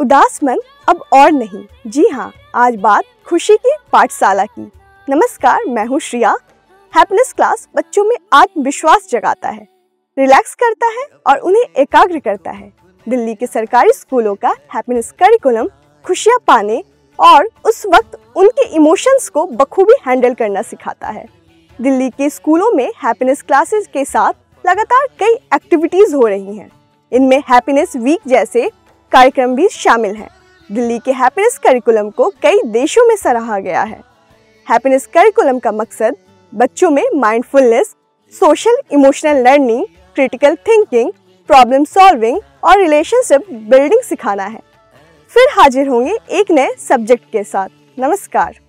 उदास मन अब और नहीं। जी हाँ, आज बात खुशी की पाठशाला की। नमस्कार, मैं हूँ श्रिया। हैप्पीनेस क्लास बच्चों में आत्मविश्वास जगाता है, रिलैक्स करता है और उन्हें एकाग्र करता है। दिल्ली के सरकारी स्कूलों का हैप्पीनेस करिकुलम खुशियाँ पाने और उस वक्त उनके इमोशंस को बखूबी हैंडल करना सिखाता है। दिल्ली के स्कूलों में हैप्पीनेस क्लासेस के साथ लगातार कई एक्टिविटीज़ हो रही हैं। इनमें हैप्पीनेस वीक जैसे कार्यक्रम भी शामिल हैं। दिल्ली के हैप्पीनेस करिकुलम को कई देशों में सराहा गया है। हैप्पीनेस करिकुलम का मकसद बच्चों में mindfulness, social emotional learning, critical thinking, problem solving और रिलेशनशिप बिल्डिंग सिखाना है। फिर हाजिर होंगे एक नए सब्जेक्ट के साथ। नमस्कार।